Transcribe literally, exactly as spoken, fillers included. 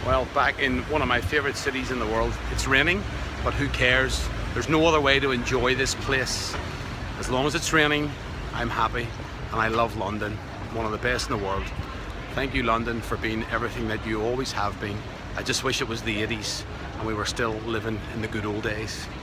Well, back in one of my favourite cities in the world. It's raining, but who cares? There's no other way to enjoy this place. As long as it's raining, I'm happy, and I love London, one of the best in the world. Thank you, London, for being everything that you always have been. I just wish it was the eighties and we were still living in the good old days.